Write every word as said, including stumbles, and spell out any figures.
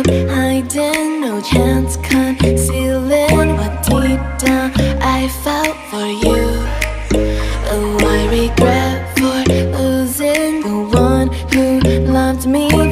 hiding, no chance concealing what deep down I felt for you. Oh, I regret for losing the one who loved me.